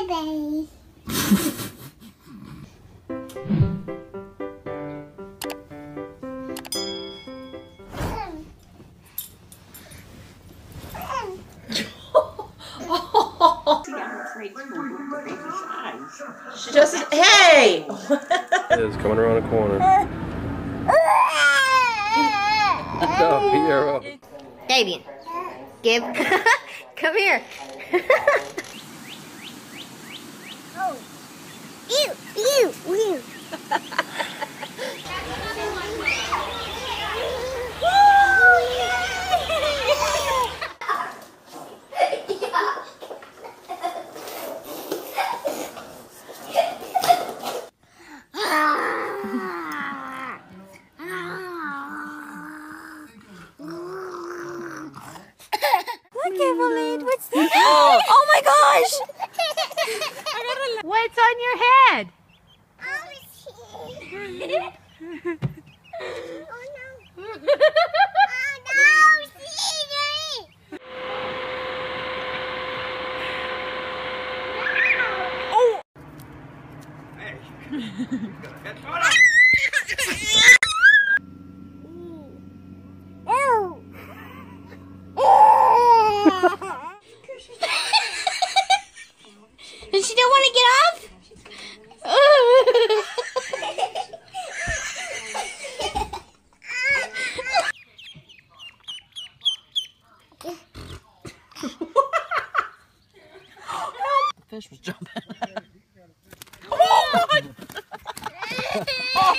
Bye-bye. She doesn't. Hey! It's coming around the corner. No, hero. Davian, give. Come here. Oh. Ew, ew, ew. What's that? Oh my gosh! What's on your head? Oh no! Oh no! Scenery! Oh! And she don't want to get off? The fish was jumping. Oh, God. Oh,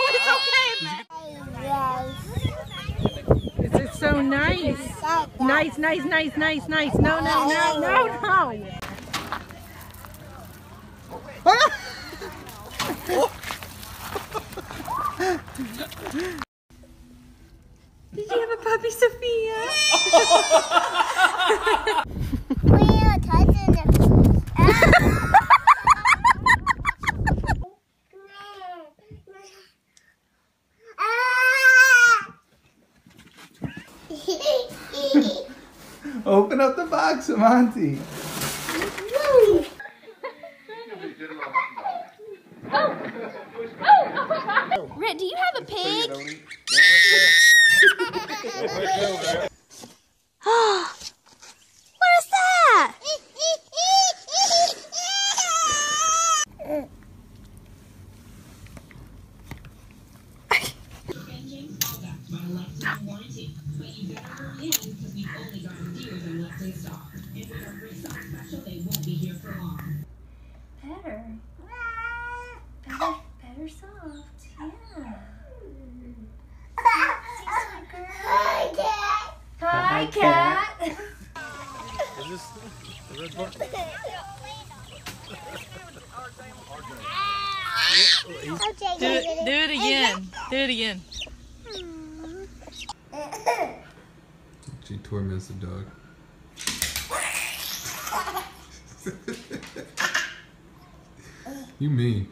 it's okay. It's so nice. Nice, nice, nice, nice, nice. No, no, no, no, no. Did you have a puppy, Sophia? We are touching it. Open up the box, Monty. Rick, do you have a pig? What is that? Better soft, yeah. Hi, cat. Hi, cat. Is this the red book? Do it again. Do it again. She torments the dog. You mean.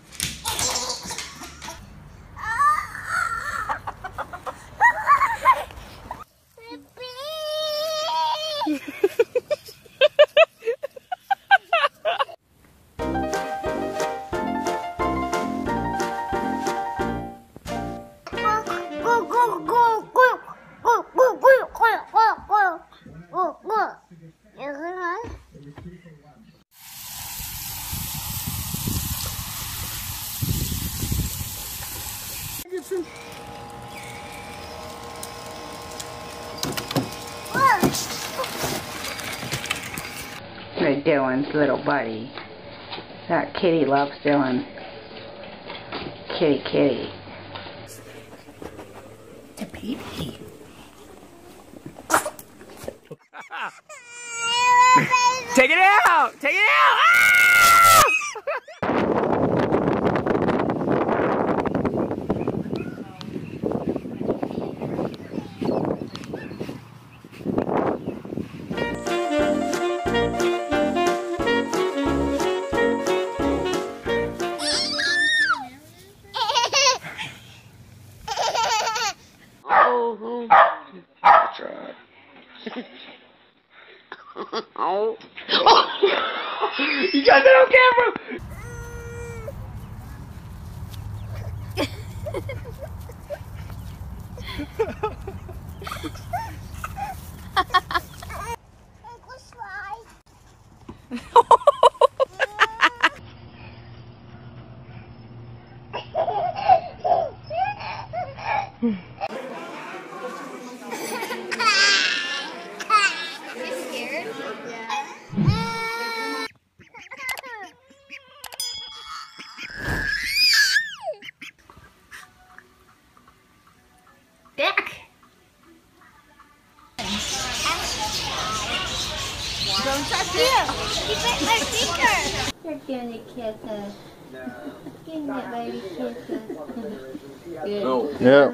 With Dylan's little buddy. That kitty loves Dylan. Kitty, kitty. The baby. Take it out! Take it out! Ah! Oh. You got that on camera! Don't touch it. You bit my finger. You're gonna kiss us. Give me baby kisses. Good. No. Yeah.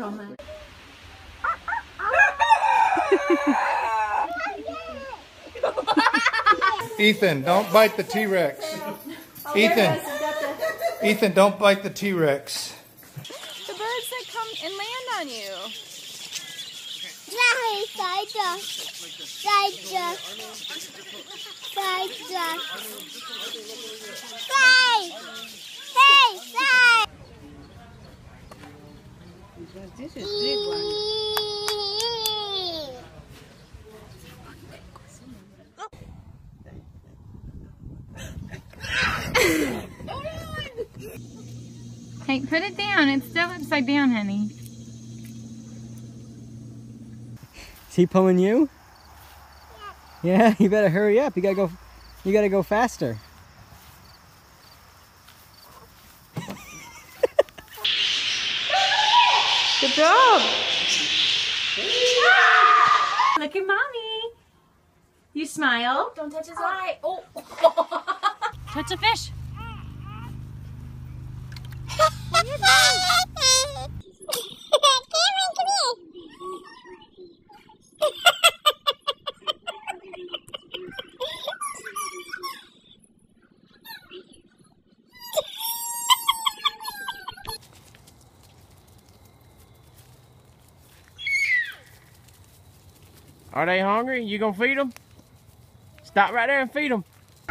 Ethan, don't bite the T-Rex. Ethan, don't bite the T-Rex. The birds that come and land on you. Side duck. Side duck. Side duck. Side. Hey, side. This is big one. Hey, put it down. It's still upside down, honey. Is he pulling you? Yeah, you better hurry up. You gotta go faster. Good job. Look at mommy. You smile. Don't touch his eye. Oh. Touch a fish. Are they hungry? You gonna feed them? Stop right there and feed them.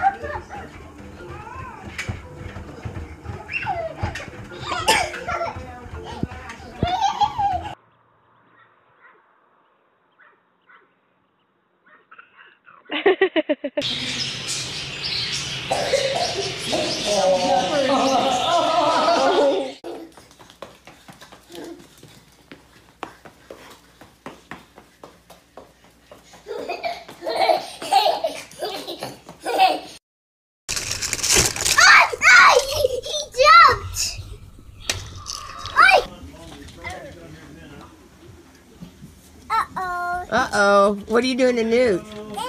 Uh-oh. What are you doing to Newt?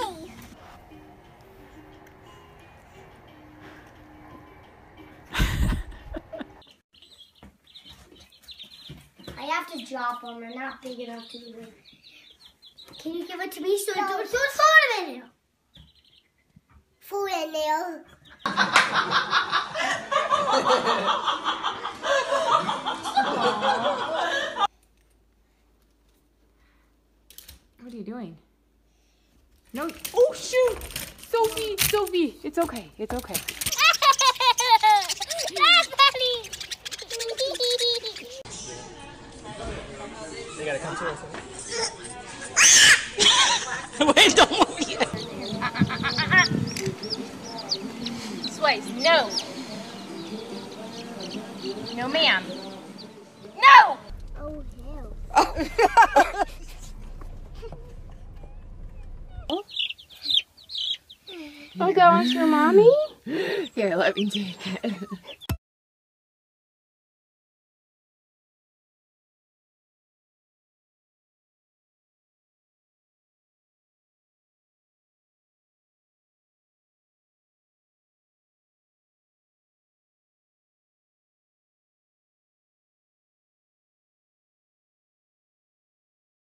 I have to drop them. They're not big enough to even. Can you give it to me so I don't do it for a minute? For a nail. What are you doing? No. Oh, shoot. Sophie. It's okay. It's okay. They gotta come to us. Wait, don't move yet. Sways, no. No, ma'am. No! Oh, hell. Oh, gosh, your mommy? Here, let me take it.